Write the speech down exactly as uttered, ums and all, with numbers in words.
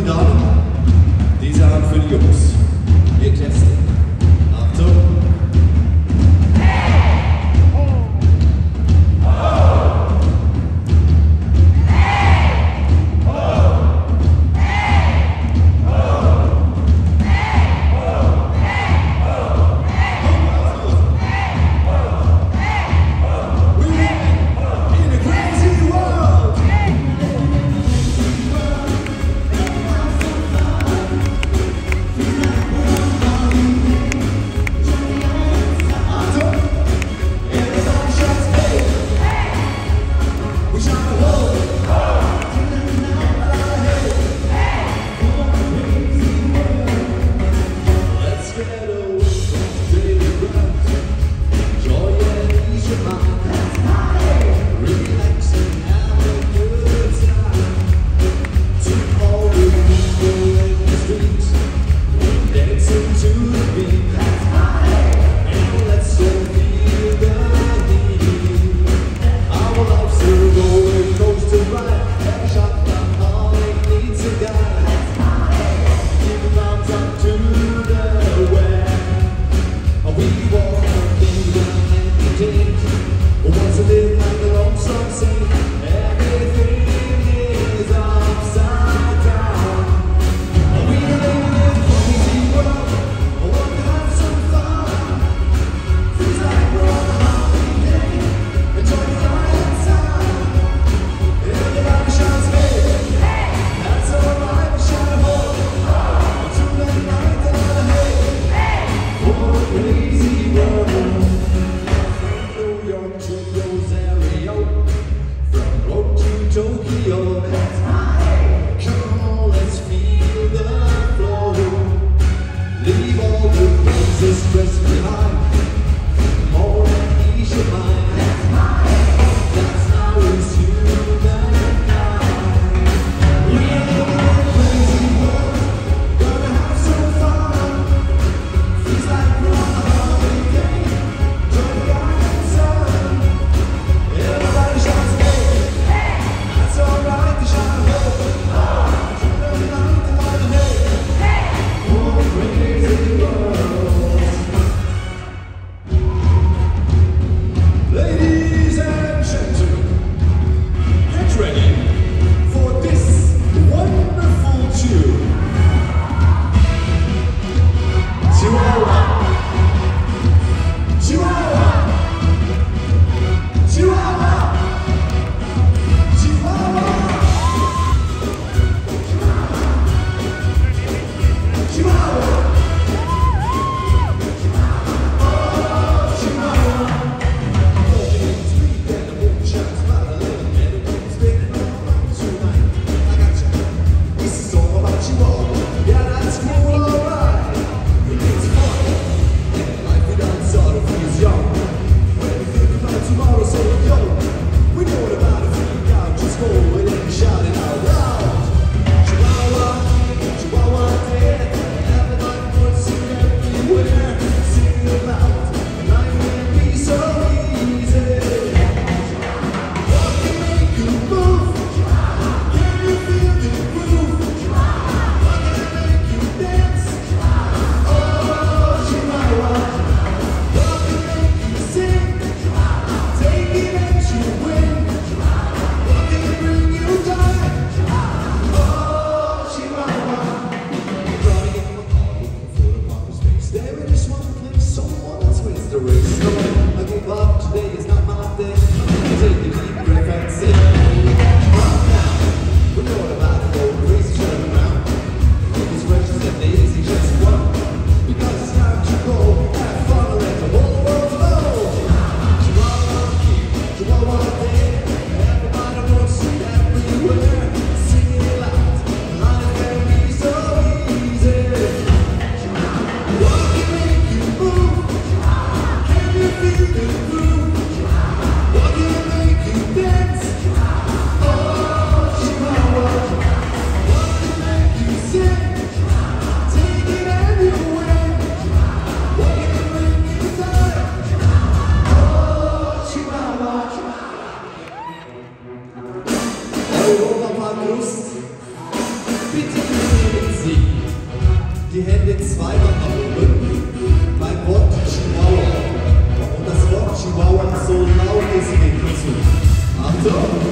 Damen, die Sachen für die Jungs. Wir testen. Achtung. Tokyo, that's my come on, let's feel the flow. Leave all the things that stress behind. More than ease your mind. That's my that's how it's humankind. We live in a crazy world, gonna have some fun. Feels like we're on a holiday, join the island sun. Everybody shouts hey. It's alright to shine hope. Turn the light and light the day. Oh, crazy world. Ladies and gentlemen, get ready for this wonderful tune. Chihuahua. Chihuahua. Chihuahua. Europa war Lust, bitte. So